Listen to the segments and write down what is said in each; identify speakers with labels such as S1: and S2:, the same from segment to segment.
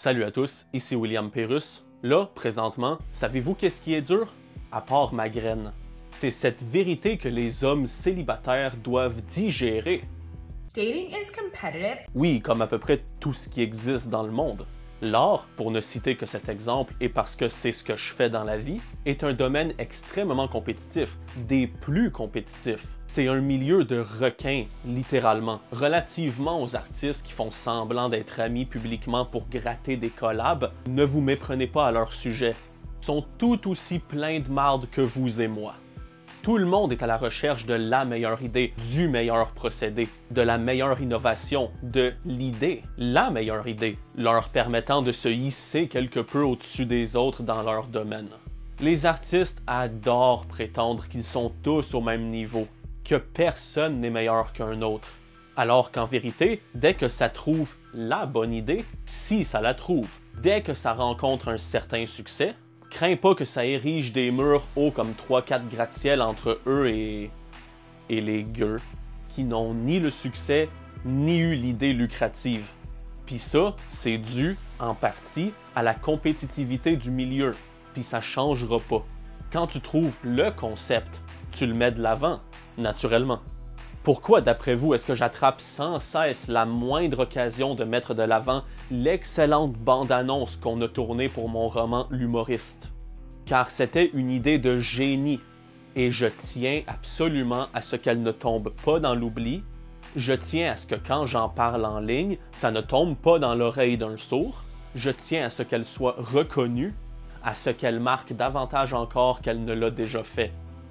S1: Salut à tous, ici William Pérusse. Là, présentement, savez-vous qu'est-ce qui est dur? À part ma graine. C'est cette vérité que les hommes célibataires doivent digérer.
S2: Dating is competitive.
S1: Oui, comme à peu près tout ce qui existe dans le monde. L'art, pour ne citer que cet exemple et parce que c'est ce que je fais dans la vie, est un domaine extrêmement compétitif, des plus compétitifs. C'est un milieu de requins, littéralement. Relativement aux artistes qui font semblant d'être amis publiquement pour gratter des collabs, ne vous méprenez pas à leur sujet. Ils sont tout aussi pleins de marde que vous et moi. Tout le monde est à la recherche de la meilleure idée, du meilleur procédé, de la meilleure innovation, de l'idée, la meilleure idée, leur permettant de se hisser quelque peu au-dessus des autres dans leur domaine. Les artistes adorent prétendre qu'ils sont tous au même niveau, que personne n'est meilleur qu'un autre. Alors qu'en vérité, dès que ça trouve la bonne idée, si ça la trouve, dès que ça rencontre un certain succès, crains pas que ça érige des murs hauts comme 3-4 gratte-ciel entre eux et les gueux, qui n'ont ni le succès, ni eu l'idée lucrative. Puis ça, c'est dû, en partie, à la compétitivité du milieu. Puis ça changera pas. Quand tu trouves le concept, tu le mets de l'avant, naturellement. Pourquoi, d'après vous, est-ce que j'attrape sans cesse la moindre occasion de mettre de l'avant l'excellente bande-annonce qu'on a tournée pour mon roman L'Humoriste? Car c'était une idée de génie, et je tiens absolument à ce qu'elle ne tombe pas dans l'oubli. Je tiens à ce que quand j'en parle en ligne, ça ne tombe pas dans l'oreille d'un sourd. Je tiens à ce qu'elle soit reconnue, à ce qu'elle marque davantage encore qu'elle ne l'a déjà fait.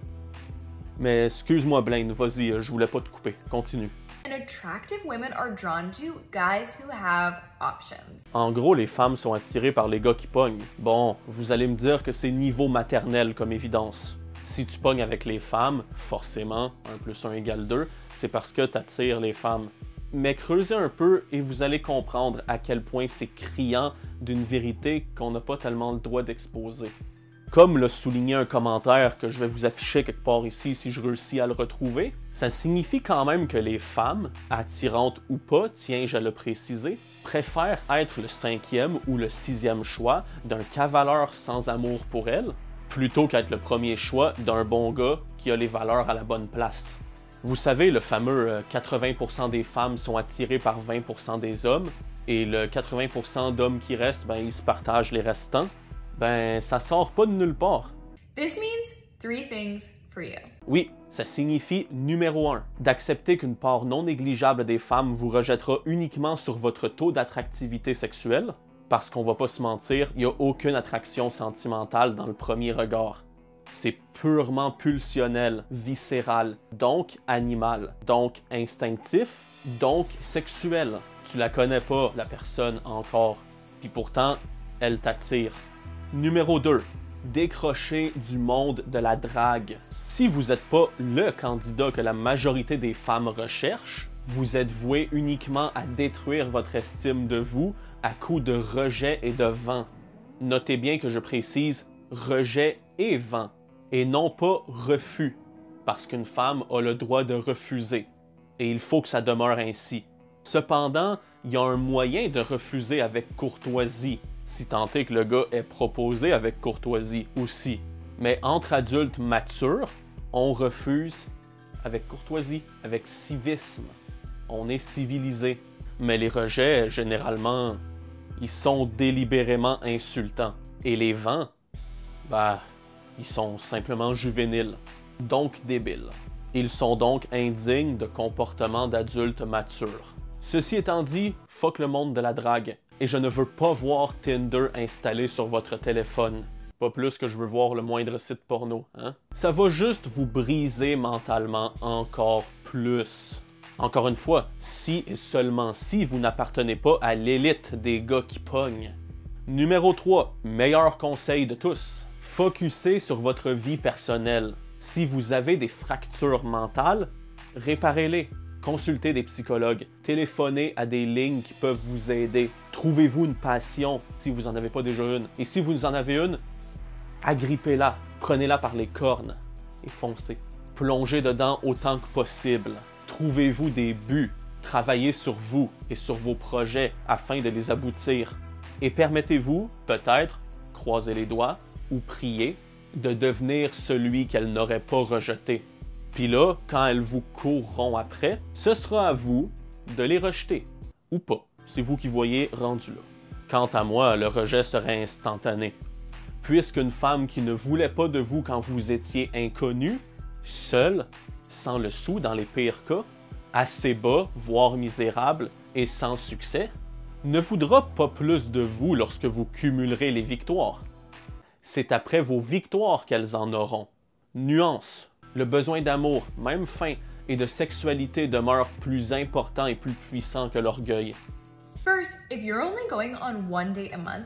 S1: Mais excuse-moi Blaine, vas-y, je voulais pas te couper. Continue.
S2: And attractive women are drawn to guys who have options.
S1: En gros, les femmes sont attirées par les gars qui pognent. Bon, vous allez me dire que c'est niveau maternel comme évidence. Si tu pognes avec les femmes, forcément, 1 + 1 = 2, c'est parce que t'attires les femmes. Mais creusez un peu et vous allez comprendre à quel point c'est criant d'une vérité qu'on n'a pas tellement le droit d'exposer. Comme l'a souligné un commentaire que je vais vous afficher quelque part ici si je réussis à le retrouver, ça signifie quand même que les femmes, attirantes ou pas, tiens-je à le préciser, préfèrent être le 5e ou le 6e choix d'un cavaleur sans amour pour elles, plutôt qu'être le premier choix d'un bon gars qui a les valeurs à la bonne place. Vous savez, le fameux 80% des femmes sont attirées par 20% des hommes, et le 80% d'hommes qui restent, ils se partagent les restants. Ça sort pas de nulle part.
S2: This means 3 things for you.
S1: Oui, ça signifie numéro 1, d'accepter qu'une part non négligeable des femmes vous rejettera uniquement sur votre taux d'attractivité sexuelle, parce qu'on va pas se mentir, il n'y a aucune attraction sentimentale dans le premier regard. C'est purement pulsionnel, viscéral, donc animal, donc instinctif, donc sexuel. Tu la connais pas, la personne, encore, puis pourtant, elle t'attire. Numéro 2. Décrocher du monde de la drague. Si vous n'êtes pas le candidat que la majorité des femmes recherchent, vous êtes voué uniquement à détruire votre estime de vous à coups de rejet et de vent. Notez bien que je précise rejet et vent, et non pas refus, parce qu'une femme a le droit de refuser, et il faut que ça demeure ainsi. Cependant, il y a un moyen de refuser avec courtoisie, si tant est que le gars est proposé avec courtoisie aussi. Mais entre adultes matures, on refuse avec courtoisie, avec civisme. On est civilisé. Mais les rejets, généralement, ils sont délibérément insultants. Et les vents, ils sont simplement juvéniles, donc débiles. Ils sont donc indignes de comportements d'adultes matures. Ceci étant dit, fuck le monde de la drague. Et je ne veux pas voir Tinder installé sur votre téléphone. Pas plus que je veux voir le moindre site porno, hein? Ça va juste vous briser mentalement encore plus. Encore une fois, si et seulement si vous n'appartenez pas à l'élite des gars qui pognent. Numéro 3, meilleur conseil de tous. Focussez sur votre vie personnelle. Si vous avez des fractures mentales, réparez-les. Consultez des psychologues, téléphonez à des lignes qui peuvent vous aider. Trouvez-vous une passion si vous n'en avez pas déjà une. Et si vous en avez une, agrippez-la, prenez-la par les cornes et foncez. Plongez dedans autant que possible. Trouvez-vous des buts, travaillez sur vous et sur vos projets afin de les aboutir. Et permettez-vous, peut-être, croisez les doigts ou priez, de devenir celui qu'elles n'auraient pas rejeté. Puis là, quand elles vous courront après, ce sera à vous de les rejeter. Ou pas. C'est vous qui voyez rendu là. Quant à moi, le rejet serait instantané. Puisqu'une femme qui ne voulait pas de vous quand vous étiez inconnu, seule, sans le sou dans les pires cas, assez bas, voire misérable, et sans succès, ne voudra pas plus de vous lorsque vous cumulerez les victoires. C'est après vos victoires qu'elles en auront. Nuance. Le besoin d'amour, même fin, et de sexualité demeure plus important et plus puissant que l'orgueil.
S2: First, if you're only going on one date a month,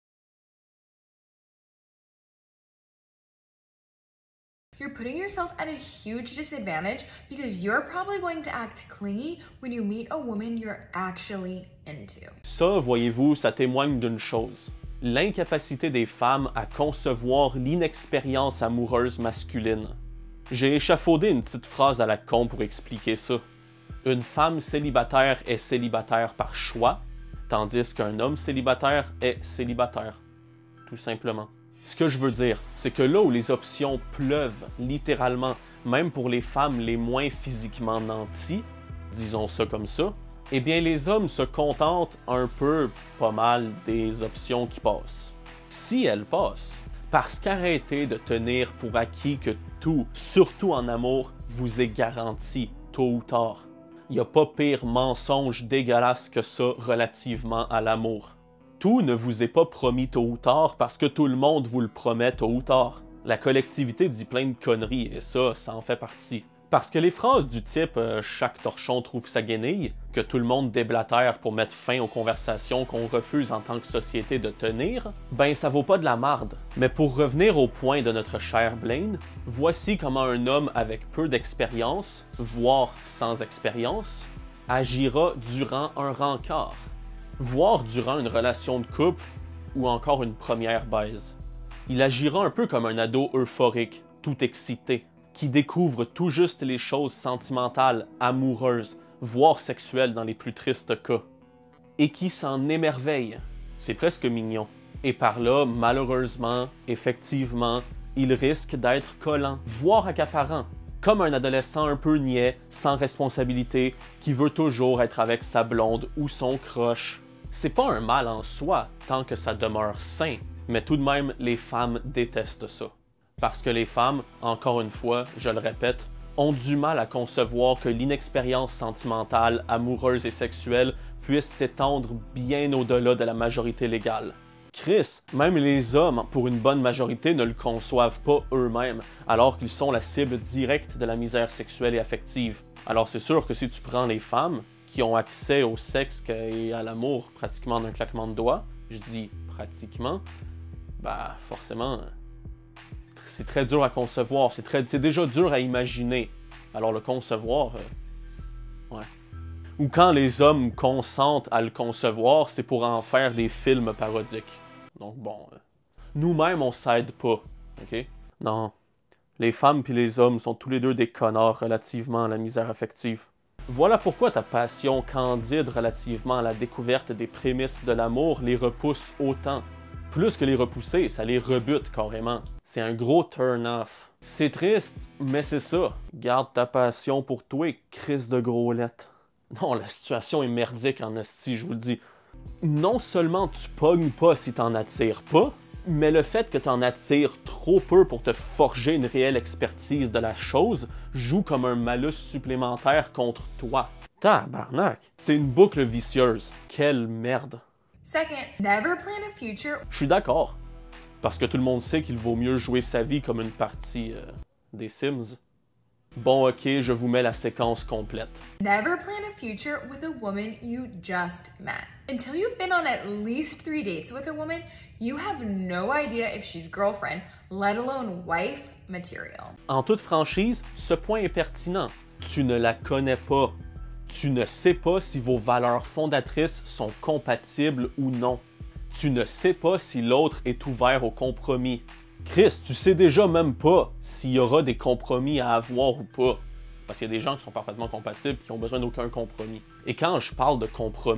S2: you're putting yourself at a huge disadvantage because you're probably going to act clingy when you meet a woman you're actually into.
S1: Ça, voyez-vous, ça témoigne d'une chose. L'incapacité des femmes à concevoir l'inexpérience amoureuse masculine. J'ai échafaudé une petite phrase à la con pour expliquer ça. Une femme célibataire est célibataire par choix, tandis qu'un homme célibataire est célibataire. Tout simplement. Ce que je veux dire, c'est que là où les options pleuvent, littéralement, même pour les femmes les moins physiquement nanties, disons ça comme ça, eh bien les hommes se contentent un peu, pas mal, des options qui passent. Si elles passent. Parce qu'arrêtez de tenir pour acquis que tout, surtout en amour, vous est garanti, tôt ou tard. Il n'y a pas pire mensonge dégueulasse que ça relativement à l'amour. Tout ne vous est pas promis tôt ou tard parce que tout le monde vous le promet tôt ou tard. La collectivité dit plein de conneries et ça en fait partie. Parce que les phrases du type « chaque torchon trouve sa guenille », que tout le monde déblatère pour mettre fin aux conversations qu'on refuse en tant que société de tenir, ben ça vaut pas de la marde. Mais pour revenir au point de notre cher Blaine, voici comment un homme avec peu d'expérience, voire sans expérience, agira durant un rencard, voire durant une relation de couple ou encore une première baise. Il agira un peu comme un ado euphorique, tout excité, qui découvre tout juste les choses sentimentales, amoureuses, voire sexuelles dans les plus tristes cas, et qui s'en émerveille. C'est presque mignon. Et par là, malheureusement, effectivement, il risque d'être collant, voire accaparant, comme un adolescent un peu niais, sans responsabilité, qui veut toujours être avec sa blonde ou son crush. C'est pas un mal en soi, tant que ça demeure sain, mais tout de même, les femmes détestent ça. Parce que les femmes, encore une fois, je le répète, ont du mal à concevoir que l'inexpérience sentimentale, amoureuse et sexuelle puisse s'étendre bien au-delà de la majorité légale. Chris, même les hommes, pour une bonne majorité, ne le conçoivent pas eux-mêmes, alors qu'ils sont la cible directe de la misère sexuelle et affective. Alors c'est sûr que si tu prends les femmes, qui ont accès au sexe et à l'amour pratiquement d'un claquement de doigts, je dis pratiquement, bah forcément... c'est très dur à concevoir, c'est déjà dur à imaginer. Alors le concevoir, ouais. Ou quand les hommes consentent à le concevoir, c'est pour en faire des films parodiques. Donc bon, nous-mêmes on s'aide pas, ok? Non, les femmes puis les hommes sont tous les deux des connards relativement à la misère affective. Voilà pourquoi ta passion candide relativement à la découverte des prémices de l'amour les repousse autant. Plus que les repousser, ça les rebute carrément. C'est un gros turn-off. C'est triste, mais c'est ça. Garde ta passion pour toi, crise de gros lettres. Non, la situation est merdique en esti, je vous le dis. Non seulement tu pognes pas si t'en attires pas, mais le fait que t'en attires trop peu pour te forger une réelle expertise de la chose joue comme un malus supplémentaire contre toi. Tabarnak! C'est une boucle vicieuse. Quelle merde!
S2: Second, never plan a future.
S1: Je suis d'accord. Parce que tout le monde sait qu'il vaut mieux jouer sa vie comme une partie des Sims. Bon, ok, je vous mets la séquence complète.
S2: Never plan a future with a woman you just met. Until you've been on at least 3 dates with a woman, you have no idea if she's girlfriend, let alone wife material.
S1: En toute franchise, ce point est pertinent. Tu ne la connais pas. Tu ne sais pas si vos valeurs fondatrices sont compatibles ou non. Tu ne sais pas si l'autre est ouvert au compromis. Chris, tu sais déjà même pas s'il y aura des compromis à avoir ou pas. Parce qu'il y a des gens qui sont parfaitement compatibles et qui n'ont besoin d'aucun compromis. Et quand je parle de compromis,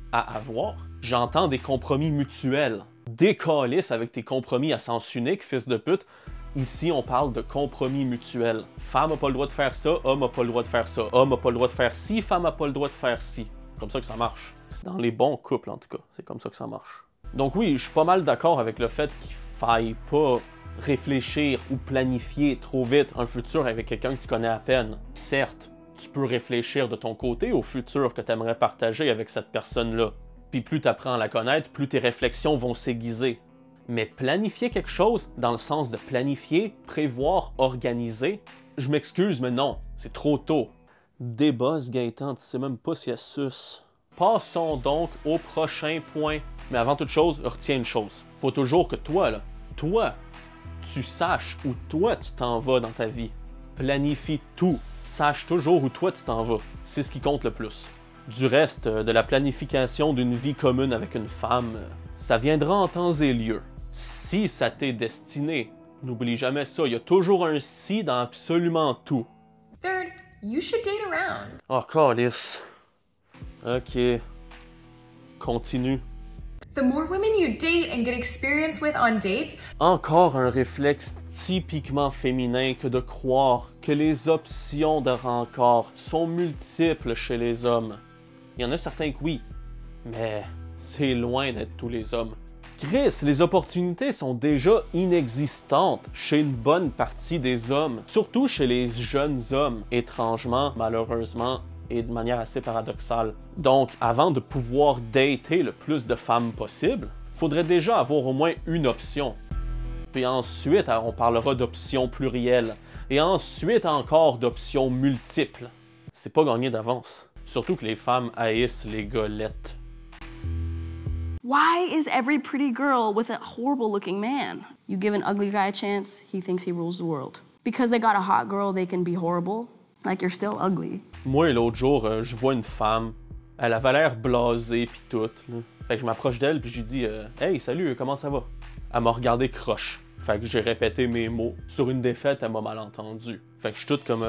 S1: à avoir. J'entends des compromis mutuels. Décalisse avec tes compromis à sens unique, fils de pute. Ici, on parle de compromis mutuels. Femme n'a pas le droit de faire ça, homme n'a pas le droit de faire ça. Homme n'a pas le droit de faire ci, femme n'a pas le droit de faire ci. C'est comme ça que ça marche. Dans les bons couples, en tout cas. C'est comme ça que ça marche. Donc oui, je suis pas mal d'accord avec le fait qu'il faille pas réfléchir ou planifier trop vite un futur avec quelqu'un que tu connais à peine. Certes, tu peux réfléchir de ton côté au futur que tu aimerais partager avec cette personne-là. Puis plus tu apprends à la connaître, plus tes réflexions vont s'aiguiser. Mais planifier quelque chose, dans le sens de planifier, prévoir, organiser, je m'excuse, mais non, c'est trop tôt. Débosse, Gaëtan, tu sais même pas si elle suce. Passons donc au prochain point. Mais avant toute chose, retiens une chose. Faut toujours que toi, tu saches où toi tu t'en vas dans ta vie. Planifie tout. Sache toujours où toi tu t'en vas. C'est ce qui compte le plus. Du reste, de la planification d'une vie commune avec une femme, ça viendra en temps et lieu. Si ça t'est destiné, n'oublie jamais ça, il y a toujours un si dans absolument tout.
S2: Third, you should date around.
S1: Oh, câlisse. Ok. Continue.
S2: The more women you date and get experience with on dates,
S1: Encore un réflexe typiquement féminin que de croire que les options de rencontre sont multiples chez les hommes. Il y en a certains que oui, mais c'est loin d'être tous les hommes. Chris, les opportunités sont déjà inexistantes chez une bonne partie des hommes, surtout chez les jeunes hommes, étrangement, malheureusement, et de manière assez paradoxale. Donc, avant de pouvoir dater le plus de femmes possible, faudrait déjà avoir au moins une option. Puis ensuite, on parlera d'options plurielles, et ensuite encore d'options multiples. C'est pas gagné d'avance. Surtout que les femmes haïssent les golettes.
S3: Why is every pretty girl with a horrible-looking man? You give an ugly guy a chance, he thinks he rules the world. Because they got a hot girl, they can be horrible. Like, you're still ugly.
S1: Moi, l'autre jour, je vois une femme. Elle avait l'air blasée pis tout. Là. Fait que je m'approche d'elle pis j'ai dit Hey, salut, comment ça va? Elle m'a regardé croche. Fait que j'ai répété mes mots. Sur une défaite, elle m'a mal entendu. Fait que je suis toute comme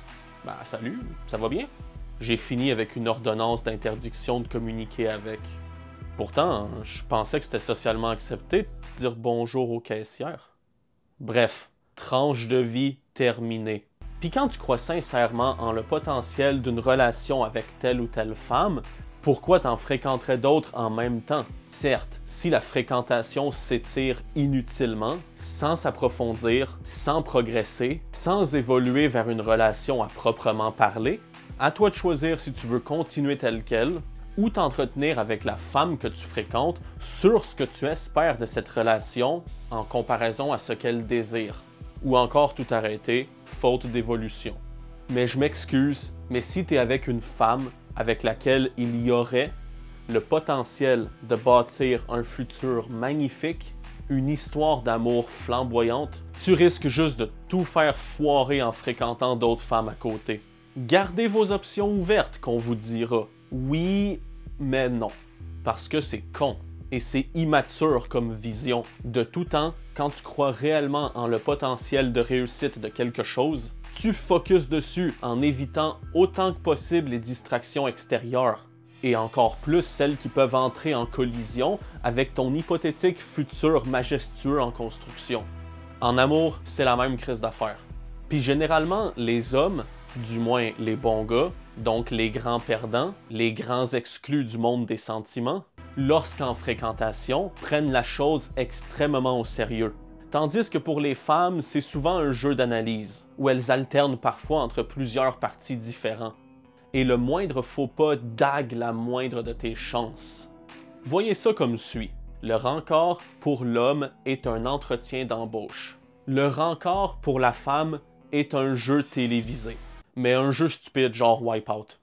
S1: salut, ça va bien? J'ai fini avec une ordonnance d'interdiction de communiquer avec. Pourtant, je pensais que c'était socialement accepté de dire bonjour aux caissières. Bref, tranche de vie terminée. Puis quand tu crois sincèrement en le potentiel d'une relation avec telle ou telle femme, pourquoi t'en fréquenterais d'autres en même temps? Certes, si la fréquentation s'étire inutilement, sans s'approfondir, sans progresser, sans évoluer vers une relation à proprement parler, à toi de choisir si tu veux continuer tel quel ou t'entretenir avec la femme que tu fréquentes sur ce que tu espères de cette relation en comparaison à ce qu'elle désire. Ou encore tout arrêter, faute d'évolution. Mais je m'excuse, mais si tu es avec une femme avec laquelle il y aurait le potentiel de bâtir un futur magnifique, une histoire d'amour flamboyante, tu risques juste de tout faire foirer en fréquentant d'autres femmes à côté. Gardez vos options ouvertes, qu'on vous dira. Oui, mais non. Parce que c'est con. Et c'est immature comme vision. De tout temps, quand tu crois réellement en le potentiel de réussite de quelque chose, tu focuses dessus en évitant autant que possible les distractions extérieures. Et encore plus celles qui peuvent entrer en collision avec ton hypothétique futur majestueux en construction. En amour, c'est la même crise d'affaires. Puis généralement, les hommes, du moins les bons gars, donc les grands perdants, les grands exclus du monde des sentiments, lorsqu'en fréquentation, prennent la chose extrêmement au sérieux. Tandis que pour les femmes, c'est souvent un jeu d'analyse, où elles alternent parfois entre plusieurs partis différents. Et le moindre faux pas dague la moindre de tes chances. Voyez ça comme suit. Le rencor pour l'homme est un entretien d'embauche. Le rencor pour la femme est un jeu télévisé. Mais un jeu stupide genre Wipeout.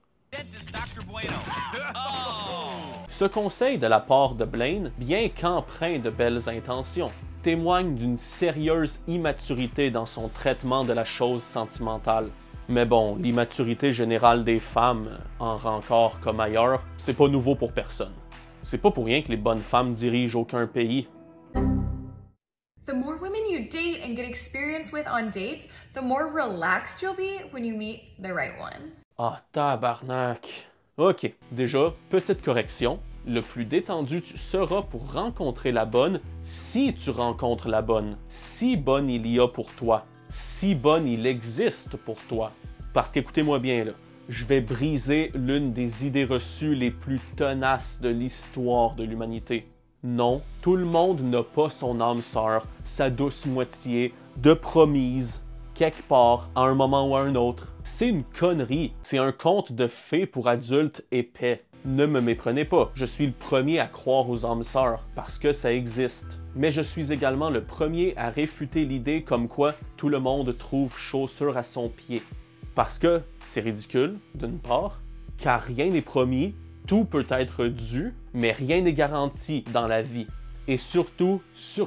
S1: Ce conseil de la part de Blaine, bien qu'empreint de belles intentions, témoigne d'une sérieuse immaturité dans son traitement de la chose sentimentale. Mais bon, l'immaturité générale des femmes, en rencor comme ailleurs, c'est pas nouveau pour personne. C'est pas pour rien que les bonnes femmes dirigent aucun pays.
S2: The more women you date and get experience with on dates, the more relaxed you'll be when you meet the right one.
S1: Ah, tabarnak! Ok, déjà, petite correction. Le plus détendu tu seras pour rencontrer la bonne si tu rencontres la bonne. Si bonne il y a pour toi. Si bonne il existe pour toi. Parce qu'écoutez-moi bien là, je vais briser l'une des idées reçues les plus tenaces de l'histoire de l'humanité. Non, tout le monde n'a pas son âme sœur, sa douce moitié, de promise, quelque part, à un moment ou à un autre. C'est une connerie, c'est un conte de fées pour adultes épais. Ne me méprenez pas, je suis le premier à croire aux âmes sœurs, parce que ça existe. Mais je suis également le premier à réfuter l'idée comme quoi tout le monde trouve chaussure à son pied. Parce que c'est ridicule, d'une part, car rien n'est promis, tout peut être dû, mais rien n'est garanti dans la vie. Et surtout,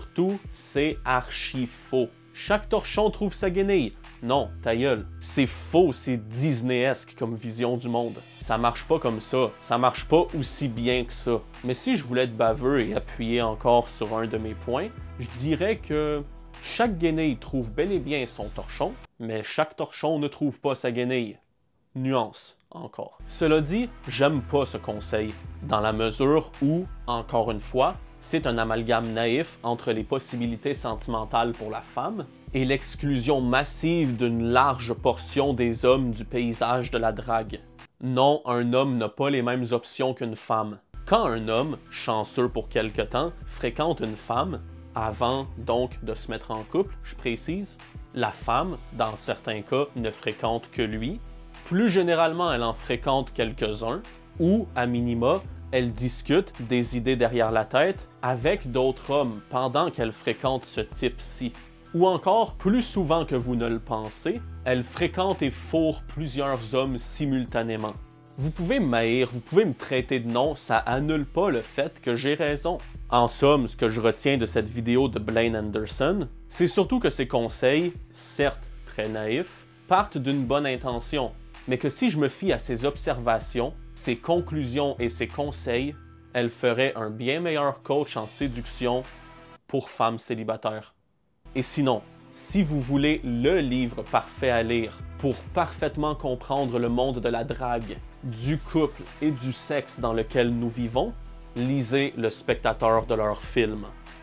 S1: c'est archi faux. Chaque torchon trouve sa guenille. Non, ta gueule. C'est faux, c'est Disneyesque comme vision du monde. Ça marche pas comme ça marche pas aussi bien que ça. Mais si je voulais être baveux et appuyer encore sur un de mes points, je dirais que chaque guenille trouve bel et bien son torchon, mais chaque torchon ne trouve pas sa guenille. Nuance, encore. Cela dit, j'aime pas ce conseil, dans la mesure où, encore une fois, c'est un amalgame naïf entre les possibilités sentimentales pour la femme et l'exclusion massive d'une large portion des hommes du paysage de la drague. Non, un homme n'a pas les mêmes options qu'une femme. Quand un homme, chanceux pour quelque temps, fréquente une femme, avant donc de se mettre en couple, je précise, la femme, dans certains cas, ne fréquente que lui. Plus généralement, elle en fréquente quelques-uns, ou, à minima, elle discute des idées derrière la tête avec d'autres hommes pendant qu'elle fréquente ce type-ci. Ou encore, plus souvent que vous ne le pensez, elle fréquente et fourre plusieurs hommes simultanément. Vous pouvez m'haïr, vous pouvez me traiter de nom, ça annule pas le fait que j'ai raison. En somme, ce que je retiens de cette vidéo de Blaine Anderson, c'est surtout que ses conseils, certes très naïfs, partent d'une bonne intention, mais que si je me fie à ses observations, ses conclusions et ses conseils, elle ferait un bien meilleur coach en séduction pour femmes célibataires. Et sinon, si vous voulez le livre parfait à lire pour parfaitement comprendre le monde de la drague, du couple et du sexe dans lequel nous vivons, lisez Le Spectateur de leur film.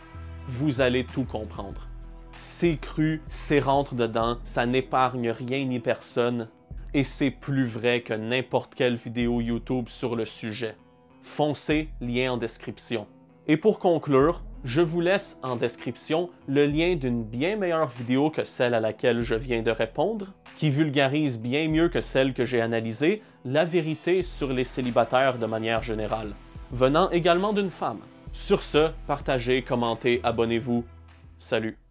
S1: Vous allez tout comprendre. C'est cru, c'est rentre-dedans, ça n'épargne rien ni personne, et c'est plus vrai que n'importe quelle vidéo YouTube sur le sujet. Foncez, lien en description. Et pour conclure, je vous laisse en description le lien d'une bien meilleure vidéo que celle à laquelle je viens de répondre, qui vulgarise bien mieux que celle que j'ai analysée la vérité sur les célibataires de manière générale, venant également d'une femme. Sur ce, partagez, commentez, abonnez-vous. Salut!